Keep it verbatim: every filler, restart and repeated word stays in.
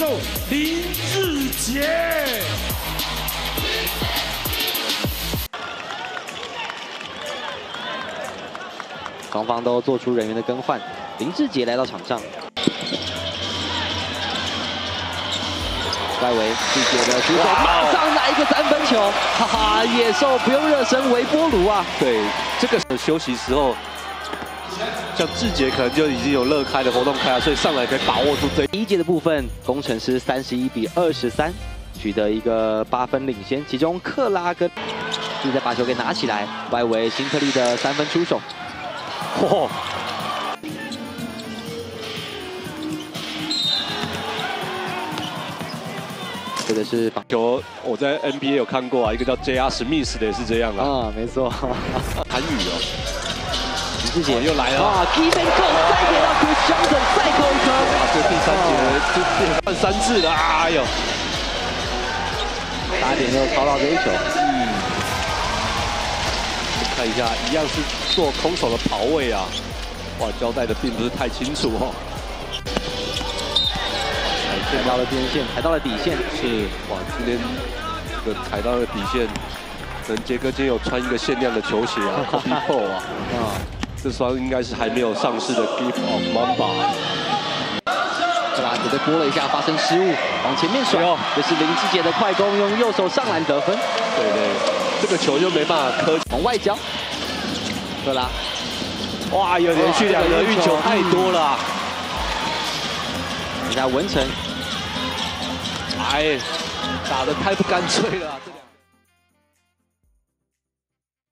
手林志杰。 双方都做出人员的更换，林志杰来到场上。 外围志杰的出手，马上来一个三分球，哈哈！野兽不用热身，微波炉啊！ 对，这个休息时候，像志杰可能就已经有乐开的活动开了，所以上来可以把握住这第一节的部分，工程师三十一比二十三取得一个八分领先，其中克拉跟自己再把球给拿起来，外围辛特利的三分出手，嚯！ 这个是棒球，我在 N B A 有看过啊，一个叫 J R Smith 的也是这样啊。 啊，没错。 韩语哦， 林志杰又来了。 啊 ，Keep and go， 再给到 Chris Johnson， 再扣一颗。 哇，这第三节就变换三次了，哎呦！ 差点又抄到这一球。 嗯。看一下，一样是做空手的跑位啊。哇，交代的并不是太清楚哦。 踩到了边线，踩到了底线。 是哇，今天这个踩到了底线，可能杰哥今天有穿一个限量的球鞋啊 ，Kobe Pro 啊，啊，这双应该是还没有上市的 Gift of Mamba。 克拉德被拨了一下，发生失误，往前面甩。这是林志杰的快攻，用右手上篮得分。 对对，这个球就没办法磕， 往外交。克拉， 哇，有连续两个运球太多了、啊。 人家文成。 哎，打得太不干脆了、啊。